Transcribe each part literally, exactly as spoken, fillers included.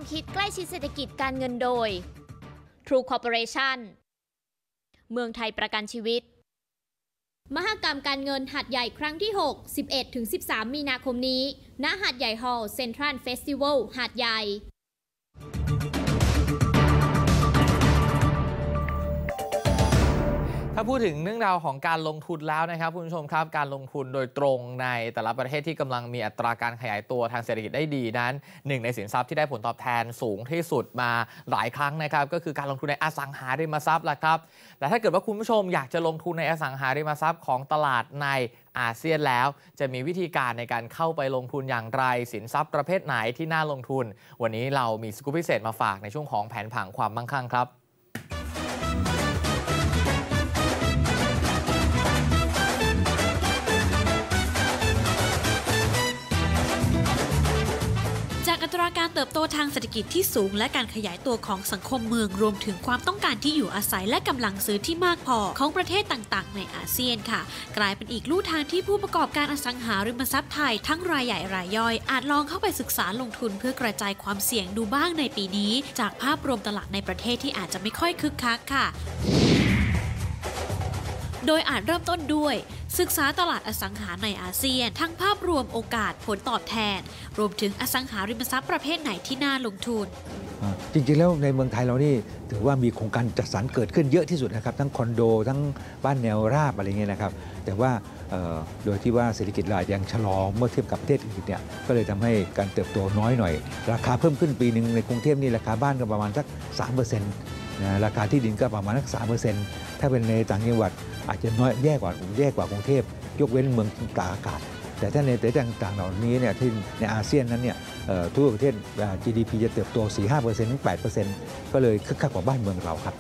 ความคิดใกล้ชิดเศรษฐกิจการเงินโดย True Corporation เมืองไทยประกันชีวิตมหกรรมการเงินหาดใหญ่ครั้งที่ หก สิบเอ็ดถึงสิบสาม มีนาคมนี้ณหาดใหญ่ฮอลล์เซ็นทรัลเฟสติวัลหาดใหญ่ถ้าพูดถึงเรื่องราวของการลงทุนแล้วนะครับคุณผู้ชมครับการลงทุนโดยตรงในแต่ละประเทศที่กำลังมีอัตราการขยายตัวทางเศรษฐกิจได้ดีนั้นหนึ่งในสินทรัพย์ที่ได้ผลตอบแทนสูงที่สุดมาหลายครั้งนะครับก็คือการลงทุนในอสังหาริมทรัพย์ล่ะครับแต่ถ้าเกิดว่าคุณผู้ชมอยากจะลงทุนในอสังหาริมทรัพย์ของตลาดในอาเซียนแล้วจะมีวิธีการในการเข้าไปลงทุนอย่างไรสินทรัพย์ประเภทไหนที่น่าลงทุนวันนี้เรามีสกู๊ปพิเศษมาฝากในช่วงของแผนผังความมั่งคั่งครับจากอัตราการเติบโตทางเศรษฐกิจที่สูงและการขยายตัวของสังคมเมืองรวมถึงความต้องการที่อยู่อาศัยและกำลังซื้อที่มากพอของประเทศต่างๆในอาเซียนค่ะกลายเป็นอีกลู่ทางที่ผู้ประกอบการอสังหาริมทรัพย์ไทยทั้งรายใหญ่รายย่อยอาจลองเข้าไปศึกษาลงทุนเพื่อกระจายความเสี่ยงดูบ้างในปีนี้จากภาพรวมตลาดในประเทศที่อาจจะไม่ค่อยคึกคักค่ะโดยอาจเริ่มต้นด้วยศึกษาตลาดอสังหาในอาเซียนทั้งภาพรวมโอกาสผลตอบแทนรวมถึงอสังหาริมทรัพย์ประเภทไหนที่น่าลงทุนจริงๆแล้วในเมืองไทยเรานี่ถือว่ามีโครงการจัดสรรเกิดขึ้นเยอะที่สุดนะครับทั้งคอนโดทั้งบ้านแนวราบอะไรเงี้ยนะครับแต่ว่าโดยที่ว่าเศรษฐกิจเรายังชะลอเมื่อเทียบกับประเทศอื่นเนี่ยก็เลยทำให้การเติบโตน้อยหน่อยราคาเพิ่มขึ้นปีหนึ่งในกรุงเทพนี่ราคาบ้านก็ประมาณสัก สามเปอร์เซ็นต์ นะราคาที่ดินก็ประมาณสัก สามเปอร์เซ็นต์ ถ้าเป็นในต่างจังหวัดอาจจะน้อยแย่กว่าแย่กว่ากรุงเทพยกเว้นเมืองตากอากาศแต่ถ้าในประเทศต่างๆเหล่านี้เนี่ยที่ในอาเซียนนั้นเนี่ยทุกประเทศ จี ดี พี จะเติบโต สี่ถึงห้าเปอร์เซ็นต์ ถึง แปดเปอร์เซ็นต์ ก็เลยคึกคักกว่าบ้านเมืองเราครับ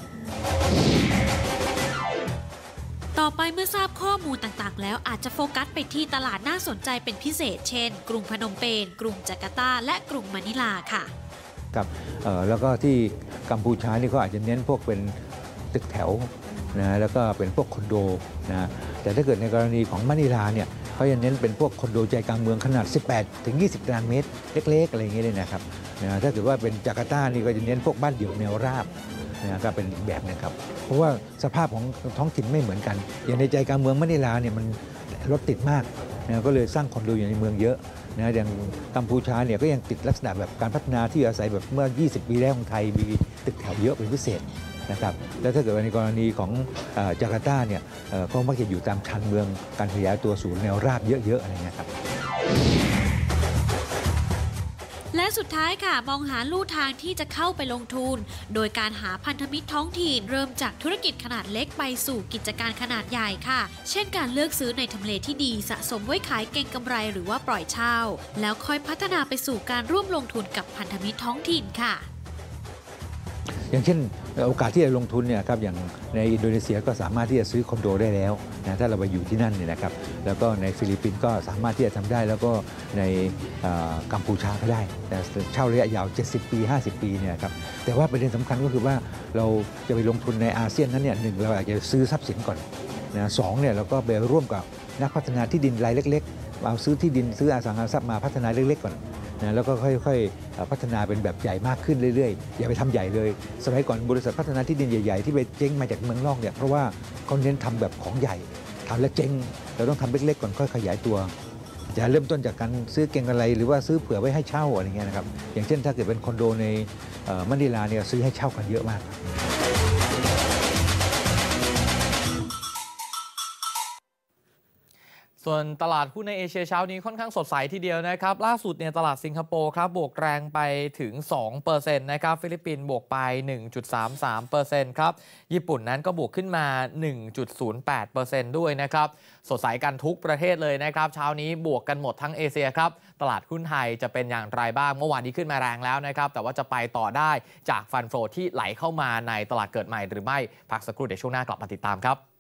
ต่อไปเมื่อทราบข้อมูลต่างๆแล้วอาจจะโฟกัสไปที่ตลาดน่าสนใจเป็นพิเศษเช่นกรุงพนมเปญกรุงจาการ์ตาและกรุงมะนิลาค่ะครับแล้วก็ที่กัมพูชานี่เขาอาจจะเน้นพวกเป็นตึกแถวนะแล้วก็เป็นพวกคอนโดนะแต่ถ้าเกิดในกรณีของมะนิลาเนี่ยเขาจะเน้นเป็นพวกคอนโดใจกลางเมืองขนาด สิบแปดถึงยี่สิบ ตารางเมตรเล็กๆอะไรอย่างเงี้ยเลยนะครับนะถ้าเกิดว่าเป็นจาการ์ตานี่ก็จะเน้นพวกบ้านเดี่ยวแนวราบนะก็เป็นอีกแบบนึงครับเพราะว่าสภาพของท้องถิ่นไม่เหมือนกันอย่างในใจกลางเมืองมะนิลาเนี่ยมันรถติดมากนะก็เลยสร้างคอนโดอยู่ในเมืองเยอะนะอย่างกัมพูชาเนี่ยก็ยังติดลักษณะแบบการพัฒนาที่อาศัยแบบเมื่อยี่สิบปีแรกของไทยมีตึกแถวเยอะเป็นพิเศษนะครับแล้วถ้าเกิดในกรณีของจาการ์ตาเนี่ยก็มักจะอยู่ตามชานเมืองการขยายตัวสู่แนวราบเยอะๆอะไรเงี้ยครับและสุดท้ายค่ะมองหาลู่ทางที่จะเข้าไปลงทุนโดยการหาพันธมิตรท้องถิ่นเริ่มจากธุรกิจขนาดเล็กไปสู่กิจการขนาดใหญ่ค่ะเช่นการเลือกซื้อในทำเลที่ดีสะสมไว้ขายเก็งกำไรหรือว่าปล่อยเช่าแล้วค่อยพัฒนาไปสู่การร่วมลงทุนกับพันธมิตรท้องถิ่นค่ะอย่างเช่นโอกาสที่จะลงทุนเนี่ยครับอย่างในอินโดนีเซียก็สามารถที่จะซื้อคอนโดได้แล้วนะถ้าเราไปอยู่ที่นั่นเนี่ยนะครับแล้วก็ในฟิลิปปินส์ก็สามารถที่จะทำได้แล้วก็ในกัมพูชาก็ได้แต่เช่าระยะยาวเจ็ดสิบปีห้าสิบปีเนี่ยครับแต่ว่าประเด็นสำคัญก็คือว่าเราจะไปลงทุนในอาเซียนนั้นเนี่ยหนึ่งเราอาจจะซื้อทรัพย์สินก่อนนะสองเนี่ยเราก็ไปร่วมกับนักพัฒนาที่ดินรายเล็กๆเอาซื้อที่ดินซื้ออสังหาริมทรัพย์มาพัฒนาเล็กๆก่อนนะแล้วก็ค่อยๆพัฒนาเป็นแบบใหญ่มากขึ้นเรื่อยๆอย่าไปทำใหญ่เลยสมัยก่อนบริษัทพัฒนาที่ดินใหญ่ๆที่ไปเจ๊งมาจากเมืองนอกเนี่ยเพราะว่าเขาเน้นทำแบบของใหญ่ทำแล้วเจ๊งเราต้องทำเล็กๆก่อนค่อยขยายตัวจะเริ่มต้นจากการซื้อเก็งกำไรหรือว่าซื้อเผื่อไว้ให้เช่าอะไรเงี้ยนะครับอย่างเช่นถ้าเกิดเป็นคอนโดในมะนิลาเนี่ยซื้อให้เช่ากันเยอะมากส่วนตลาดหุ้นในเอเชียเช้านี้ค่อนข้างสดใสทีเดียวนะครับล่าสุดเนี่ยตลาดสิงคโปร์ครับบวกแรงไปถึง สองเปอร์เซ็นต์ นะครับฟิลิปปินส์บวกไป หนึ่งจุดสามสามเปอร์เซ็นต์ ครับญี่ปุ่นนั้นก็บวกขึ้นมา หนึ่งจุดศูนย์แปดเปอร์เซ็นต์ ด้วยนะครับสดใสกันทุกประเทศเลยนะครับเช้านี้บวกกันหมดทั้งเอเชียครับตลาดหุ้นไทยจะเป็นอย่างไรบ้างเมื่อวานนี้ขึ้นมาแรงแล้วนะครับแต่ว่าจะไปต่อได้จากฟันโฟที่ไหลเข้ามาในตลาดเกิดใหม่หรือไม่พักสักครู่เดี๋ยวช่วงหน้ากลับมาติดตามครับ